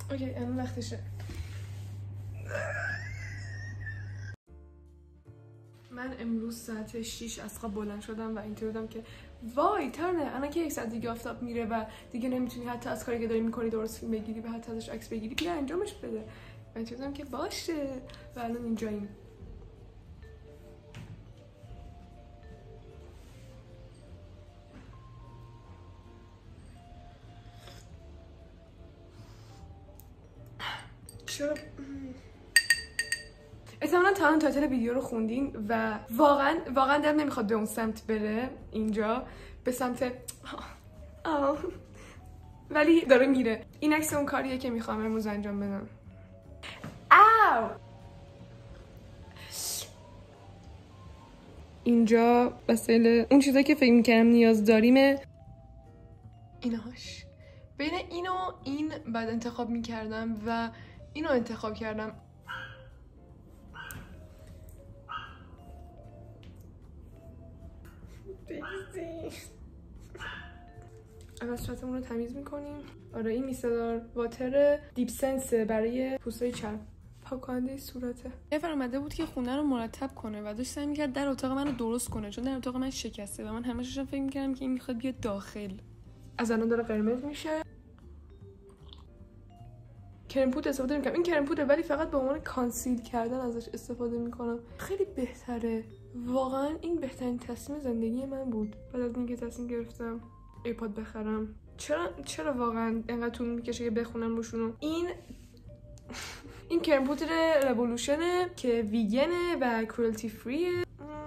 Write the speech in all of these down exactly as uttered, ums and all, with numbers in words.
اوکی الان وقتشه. من امروز ساعت شیش از خواب بلند شدم و اینطور بودم که وای ترنه الان که یک ساعت دیگه آفتاب میره و دیگه نمیتونی حتی از کاری که داری میکنی درست فیلم بگیری و حتی ازش عکس بگیری، بیا انجامش بده. من اینطور بودم که باشه و الان اینجاییم. چرا احتمالاً تا الان تایتل ویدیو رو خوندین و واقعا واقعا دلم نمیخواد به اون سمت بره، اینجا به سمت آه. ولی داره میره. این عکس اون کاریه که میخوام امروز انجام بدم. آو اینجا وسایل اون چیزایی که فکر میکردم نیاز داریمه. ایناش بین این و این بعد انتخاب میکردم و اینو انتخاب کردم. اول صورتمون رو تمیز میکنیم. آره این میسلار واتر دیپ سنس برای پوستای چرم، پاک‌کننده صورته. یه نفر اومده بود که خونه رو مرتب کنه و داشت سعی می‌کرد در اتاق منو درست کنه، چون در اتاق من شکسته و من همش داشتم فکر می‌کردم که این میخواد بیاد داخل. از الان داره قرمز میشه. کرم پود استفاده میکنم. این کرم پوده ولی فقط به عنوان کانسیل کردن ازش استفاده میکنم. خیلی بهتره. واقعا این بهترین تصمیم زندگی من بود. بعد از اینکه تصمیم گرفتم ایپاد بخرم. چرا چرا واقعا انقدر طول میکشه که بخونم روشونو. این این کرم پودر رولوشنه که ویگنه و کروالتی فریه.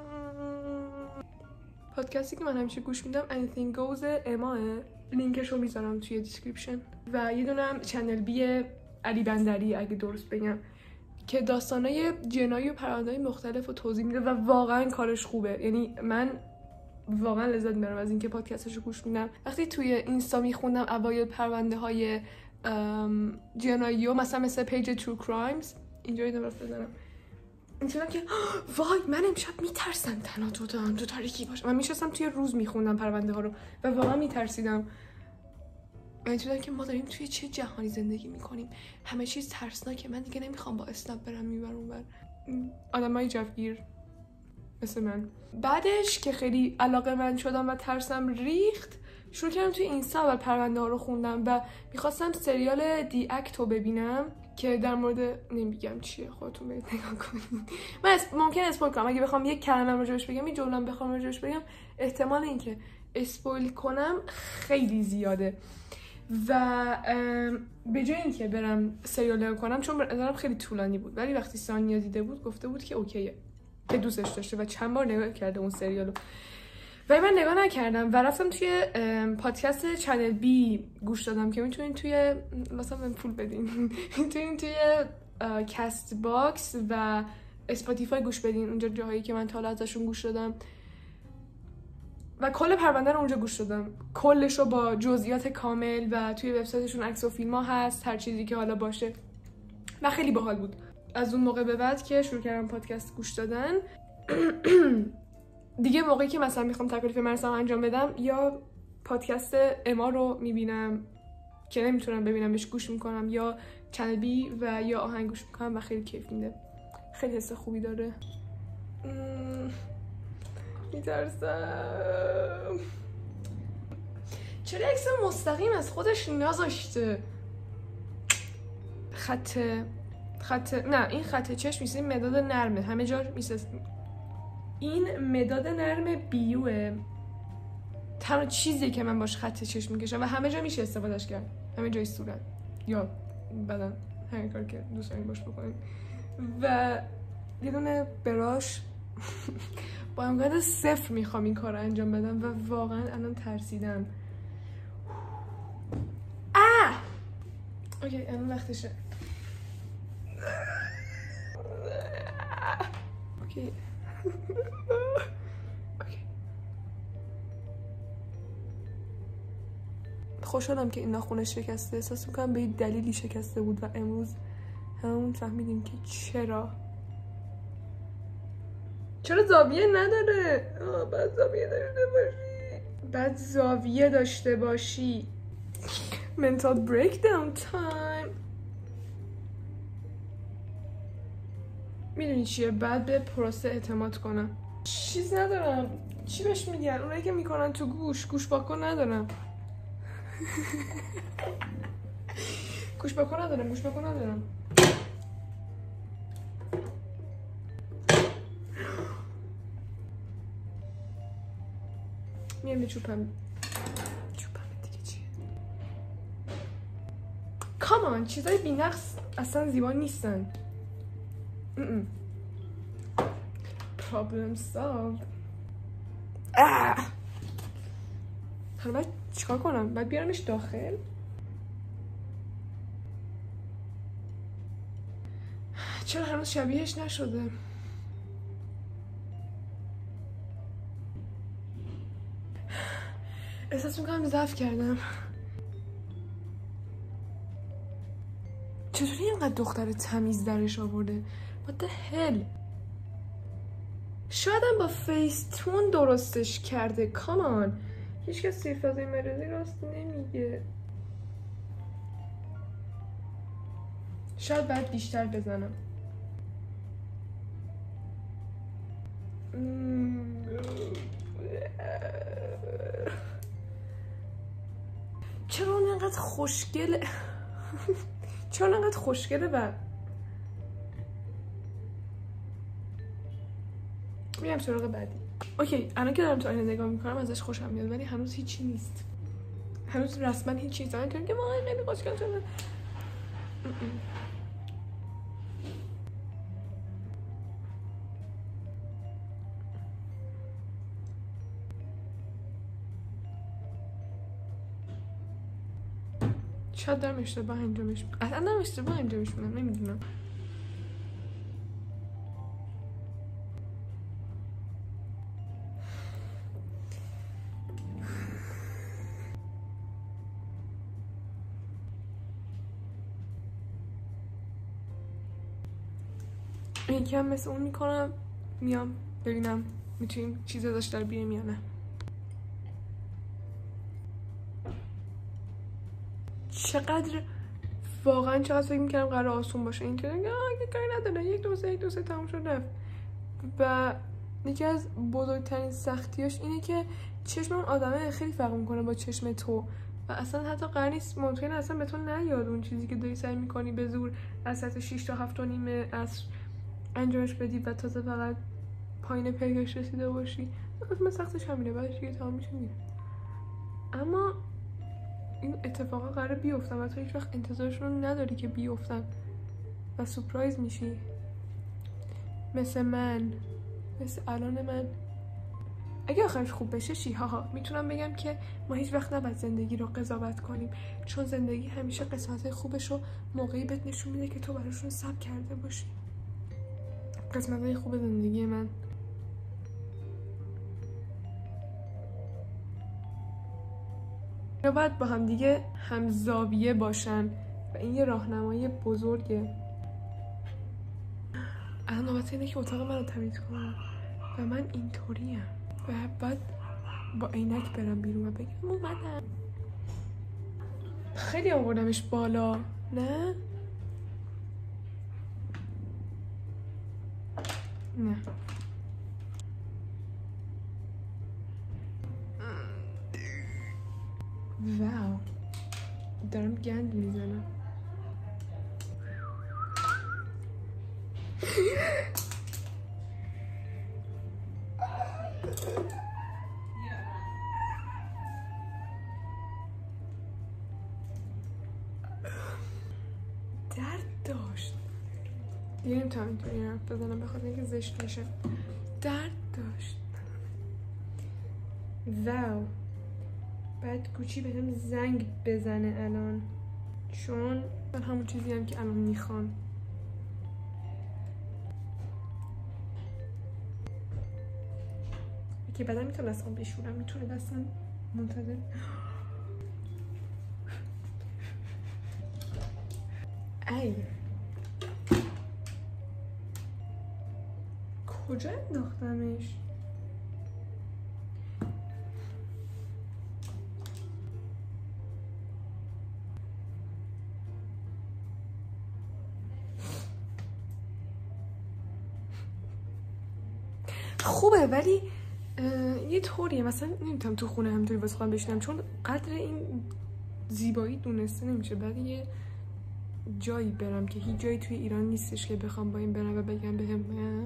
پادکستی که من همیشه گوش میدم anything goes اماه، لینکش رو میذارم توی دیسکریپشن. و یه دونم چنل بی علی بندری اگه درست بگم که داستانای جنایی و پرونده‌های مختلف رو توضیح میده و واقعا کارش خوبه. یعنی من واقعا لذت میبرم از اینکه پادکستش رو گوش میدم. وقتی توی اینستا میخوندم اوایل پرونده های جنایی و مثلا مثل پیج ترو کرایمز، اینجوری درست بزنم اینجوری که وای من امشب میترسم تنها تو دارم تو تاریکی باشم. من میشستم توی روز میخوندم پرونده ها رو و واقعا میترسیدم. من اینجوری که ما داریم توی چه جهانی زندگی میکنیم، همه چیز ترسناکه. من دیگه نمیخوام با اسنپ برم میبرم اونور. آدمای جوگیر مثل من. بعدش که خیلی علاقه من شدم و ترسم ریخت، شروع کردم توی اینستا اول پرونده ها رو خوندم و میخواستم سریال دی اکت رو ببینم که در مورد نمیگم چیه، خودتون برید نگاه کنید. من اس... ممکن اسپویل کنم. اگه بخوام یک کلمه راجعش بگم، این جمله بخوام راجعش بگم، احتمال اینکه اسپویل کنم خیلی زیاده و به جای اینکه برم سریال نگاه کنم، چون برام خیلی طولانی بود، ولی وقتی سانیا دیده بود گفته بود که اوکیه، که دوستش داشته و چند بار نگاه کرده اون سریالو. ولی من نگاه نکردم و رفتم توی پادکست چنل بی گوش دادم که میتونین توی مثلا من پول بدین میتونین توی کست باکس و اسپاتیفای گوش بدین. اونجا جاهایی که من تا حالا ازشون گوش دادم و کل پرونده رو اونجا گوش دادم، کلش رو با جزئیات کامل و توی وبسایتشون عکس و فیلم ها هست، هر چیزی که حالا باشه و خیلی باحال بود. از اون موقع به بعد که شروع کردم پادکست گوش دادن دیگه موقعی که مثلا میخوام تکالیف مرسم انجام بدم یا پادکست اما رو میبینم که نمیتونم ببینم بهش گوش میکنم، یا چنل بی و یا آهنگ گوش میکنم و خیلی کیف میده. خیلی حس خوبی داره. میترسم. چرا عکس مستقیم از خودش نذاشته؟ خط خط نه این خط چشم میشه مداد نرمه، همه جا میشه. این مداد نرم بیوه، تنها چیزی که من باش خط چشم میکشم و همه جا میشه استفادهش کرد، همه جای صورت یا بدن، همین کار که دوست دارین باش بکنین. و یه دونه براش با امکان صفر میخوام این کار رو انجام بدم و واقعا الان ترسیدم. آه اوکی الان وقتشه. اوکی خوشحالم که این ناخونه شکسته. احساس میکنم به دلیلی شکسته بود و امروز همون فهمیدیم که چرا چرا زاویه نداره. آه بعد زاویه داشته باشی بعد زاویه داشته باشی mental breakdown time. میدونی چیه؟ بعد به پروسه اعتماد کنم. چیز ندارم. چی بهش میگن؟ اونایی که میکنن تو گوش گوش باکن ندارم. گوش باکن ندارم. گوش باکن ندارم. میام چوبم. چوبم دیگه چیه؟ کامان چیزای بی‌نقص اصلا زیبا نیستن. Problem solved. حالا باید چیکار کنم؟ باید بیارمش داخل؟ چرا هنوز شبیهش نشده؟ احساس میکنم ضعف کردم. چطوری اینقدر دختر تمیز درش آورده؟ What the hell؟ شایدم با فیستون درستش کرده. کامان هیچ کس سیرفضای مریضی راست نمیگه. شاید باید بیشتر بزنم. چرا اون انقدر خوشگله؟ چرا انقدر خوشگله؟ و میرم سراغ بعدی. اوکی الان که دارم تو آینه نگاه میکنم ازش خوشم میاد ولی هنوز هیچی نیست. هنوز رسما هیچی نیست. من که وای خیلی خوشگل شده. شاید دارم اشتباه انجامش میدم. اصلا دارم اشتباه انجامش میدم. نمیدونم. یکی هم مثل اون میکنم میام ببینم میتونیم چیز ازش در بیاریم یا نه. چقدر واقعا چقدر فکر میکردم قرار آسون باشه. این که آه کاری نداره یک دو سه یک دو سه تموم شد رفت. و یکی از بزرگترین سختیاش اینه که چشم اون آدمه خیلی فرق میکنه با چشم تو و اصلا حتی قرار نیست ممکنه اصلا به تو نیاد اون چیزی که داری سعی میکنی به زور از ساعت شش تا هفت و نیم عصر انجامش بدی و تازه فقط پایین پیکش رسیده باشی. قسمت سختش همینه. بعدش دیگه تمام میشه میره. اما این اتفاقا قراره بیفتن و تو هیچ وقت انتظارشون نداری که بیفتن و سورپرایز میشی. مثل من مثل الان من. اگه آخرش خوب بشه چی؟ هاها میتونم بگم که ما هیچ وقت نباید زندگی رو قضاوت کنیم چون زندگی همیشه قسمت‌های خوبش رو موقعی بهت نشون میده که تو براشون صبر کرده باشی. قسمت‌های خوب زندگی من اینا باید با هم دیگه همزاویه باشن و این یه راهنمای بزرگه. الان نوبت اینه که اتاق من رو تمیز کنم و من اینطوریم و بعد با عینک برم بیرون و بگم اومدم. خیلی آوردمش بالا نه؟ نه واو دارم گند میزنم. درد داشت دیگه نمیتونم اینطوری حرف بزنم بخاطر اینکه زشت میشه. درد داشت. واو بعد کوچی بهم زنگ بزنه الان چون من همون چیزی هم که الان میخوام. که بعدا میتونه دستم بشورم میتونه دستم منتظر. ای کجا انداختمش؟ خوبه ولی یه طوریه مثلا نمیتونم تو خونه همینطوری واسه خودم بشینم چون قدر این زیبایی دونسته نمیشه. بعد یه جایی برم که هیچ جایی توی ایران نیستش که بخوام با این برم و بگم بهم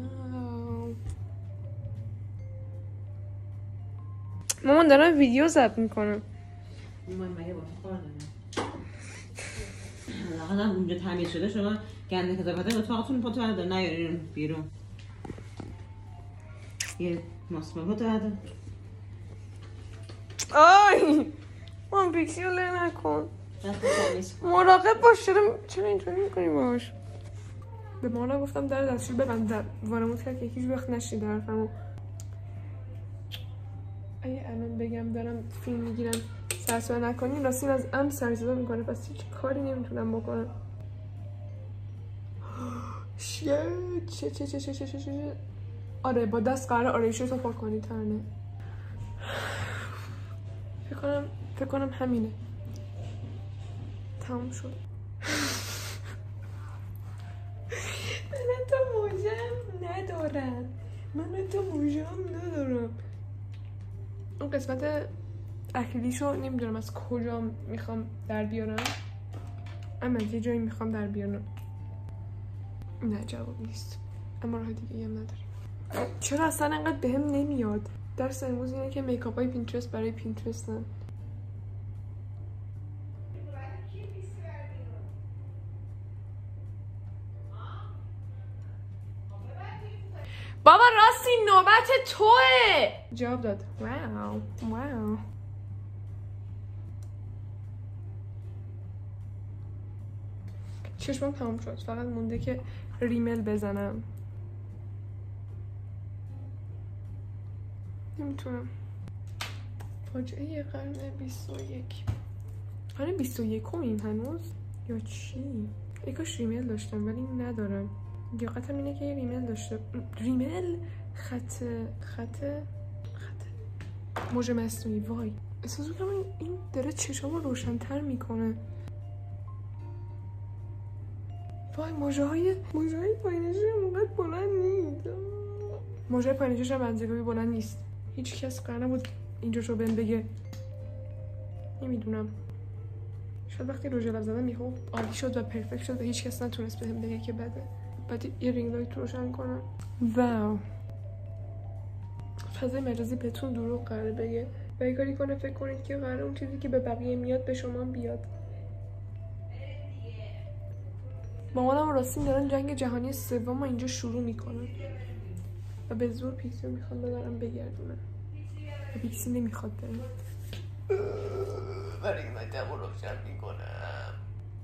مامان دارم ویدیو ضبط میکنم. مامان مگه با تو کار دارم؟ حالا اونجا تمیز شده شما گنده کذابته اتاقتون پاتو برده نیارین بیرون. یه ماسمه پاتو برده. آی مام پیکسی رو له نکن. مراقب باش. چرا چرا اینطوری میکنی باش؟ به مانا گفتم در دستشوی ببند. وانمود کرد که هیچ وقت نشنیده حرفمو. اگه الان بگم دارم فیلم میگیرم سرسوه نکنی راستی از ام سرزده میکنه پس هیچ کاری نمیتونم بکنم. شیت چه چه چه چه چه چه چه آره با دست قراره آرایشتو پاک کنی ترنه. فکر کنم فکر کنم همینه. تمام شد. من تو موجم ندارم. من تو موجم ندارم. اون قسمت اکریلیشو نمیدونم از کجا میخوام در بیارم. اما یه جایی میخوام در بیارم. نه جواب نیست. اما راه دیگه هم نداریم. چرا اصلا انقدر بهم نمیاد؟ درس امروز اینه که میکاپ های پینترست برای پینترستن. بابا راستی نوبت توه. جواب داد. واو واو. چشمم تمام شد. فقط مونده که ریمل بزنم. نمیتونم. فاجعه قرن بیست و یک. قرن بیست و یکمیم هنوز یا چی؟ ای کاش ریمل داشتم ولی ندارم. لیاقتم اینه که یه ریمل داشته. ریمل خط خط خط موج مصنوعی. وای احساس میکنم این داره چشامو روشن‌تر میکنه. وای موجه های موجه های پایینشش اونقدر بلند نیست. موجه پایینشش هم منزگاهی بلند نیست. هیچ کس قرار نبود اینجا شو بهم بگه. نمیدونم شاید وقتی روژ لب زدم میخوام عالی شد و پرفکت شد و هیچ کس نتونست بهم بگه که بده. بعد یه رینگ لایت روشن کنم. واو فضای مجازی بهتون دروغ قراره بگه و یه کاری کنه فکر کنید که قراره اون چیزی که به بقیه میاد به شما بیاد. مامانم و راستین دارن جنگ جهانی سوم اینجا شروع میکنن و به زور پیکسی رو میخوان ببرن بگردونن و پیکسی نمیخواد بره. برای من دم رو روشن میکنم.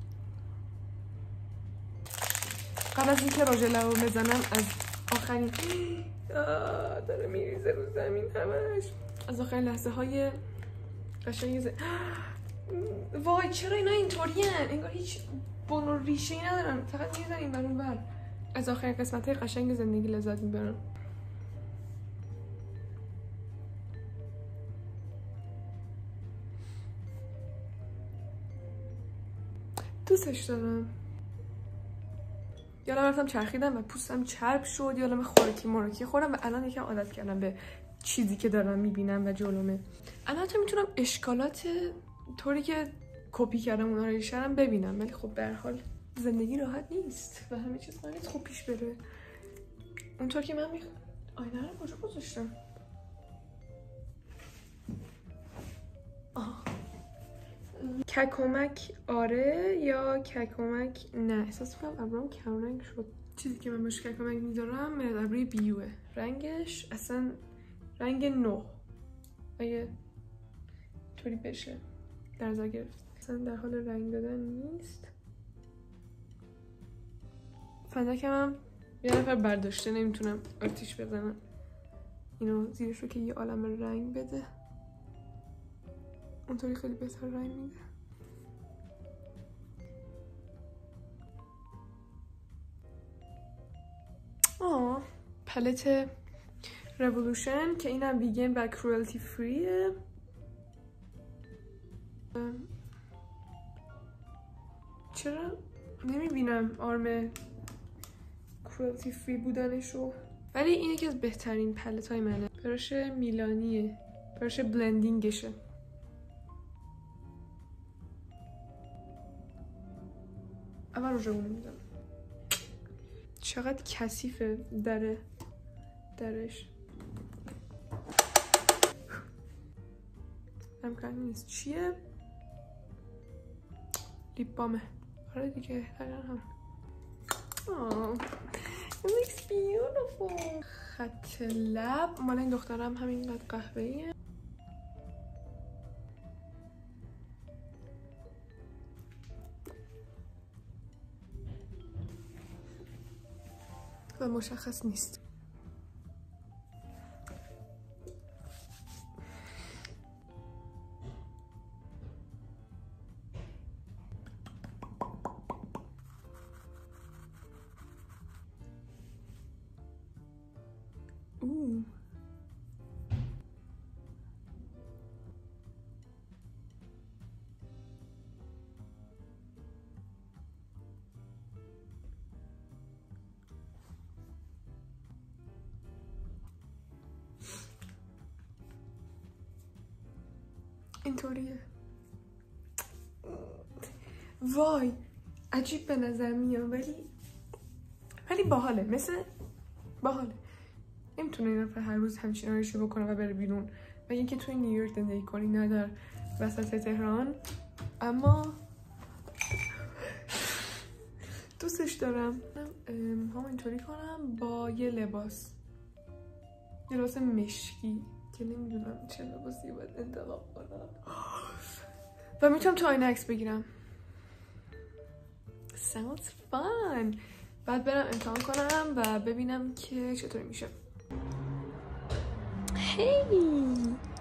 قبل از اینکه راژ لبو بزنم از آخرین داره میریزه رو زمین همش از آخرین لحظه های قشنگ ز... وای چرا اینا اینطورین؟ انگار هیچ بون و ریشه ای ندارن فقط میزن این برون بر. از آخرین قسمت های قشنگ زندگی لذت میبرم. دوستش دارم. یادم رفتم چرخیدم و پوستم چرب شد. یادم خوراکی مراکی خوردم و الان یکم عادت کردم به چیزی که دارم میبینم و جلومه. الان حتی میتونم اشکالات طوری که کپی کردم اونا رو ریشه‌ام ببینم ولی خب به هر حال زندگی راحت نیست و همه چیز باید خوب پیش بره. اونطور که من میخوام. آینه رو کجا گذاشتم؟ آه. ککمک آره یا ککمک نه. احساس میکنم ابرام کم رنگ شد. چیزی که من باش ککمک میذارم مرد ابروی بیوه. رنگش اصلا رنگ نه اگه طوری بشه در نظر گرفت. اصلا در حال رنگ دادن نیست. فندکم هم یه نفر برداشته نمیتونم آتیش بزنم. اینو زیرش رو که یه عالم رنگ بده اونطوری خیلی بهتر رنگ میده. آه پلت رولوشن که اینم ویگن و کروالتی فریه. چرا نمیبینم آرم کروالتی فری بودنشو؟ ولی این یکی از بهترین پلت های منه. براش میلانیه، براش بلندینگشه. اول رو جمعونه میدم. چقدر کثیفه دره درش. امکان نیست. چیه؟ لیپ بامه. آره دیگه هم. آه it looks beautiful. خط لب مال این دخترم همینقدر قهوه‌ایه. و مشخص نیست. اوه اینطوریه. وای عجیب به نظر میاد ولی ولی باحاله. مثل باحاله. نمیتونه این نفر هر روز همچین آرایشی بکنه و بره بیرون و اینکه توی نیویورک زندگی کنی نه در وسط تهران. اما دوستش دارم. هم اینطوری کنم با یه لباس یه لباس مشکی که نمیدونم چه لباسی باید انتخاب کنم و میتونم تو آینه عکس بگیرم. Sounds fun. بعد برم امتحان کنم و ببینم که چطوری میشه. هی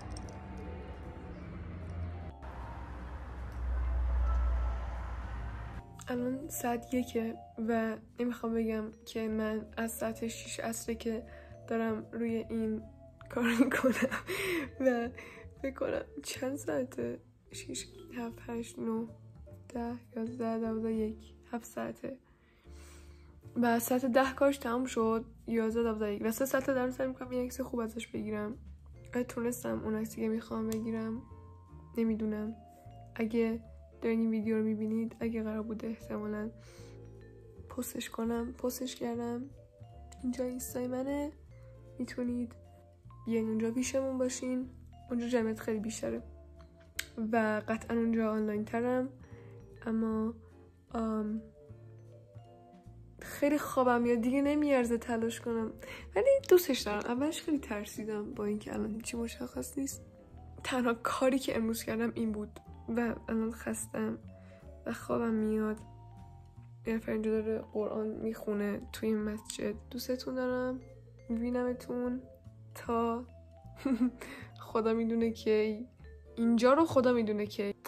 الان ساعت یکه و نمیخوام بگم که من از ساعت شیش عصره که دارم روی این کار میکنم و فکر کنم چند ساعته؟ شیش، هفت، هشت، نو، ده، یازده، دوازده، یک، هفت ساعته و ساعت ده کارش تمام شد. یازده، دوازده، یک و سه ساعته دارم سعی میکنم یه عکس خوب ازش بگیرم. اگه تونستم اون عکسی که میخوام بگیرم نمیدونم. اگه دارین این ویدیو رو میبینید اگه قرار بوده احتمالاً پستش کنم پستش کردم. اینجا اینستای منه، میتونید بیاین اونجا پیشمون باشین. اونجا جمعیت خیلی بیشتره و قطعا اونجا آنلاین ترم. اما آم خیلی خوابم میاد دیگه، نمیارزه تلاش کنم ولی دوستش دارم. اولش خیلی ترسیدم با اینکه الان هیچی مشخص نیست. تنها کاری که امروز کردم این بود و الان خستم و خوابم میاد. یه نفر اینجا داره قرآن میخونه توی مسجد. دوستتون دارم، میبینمتون تا خدا میدونه که اینجا رو خدا میدونه که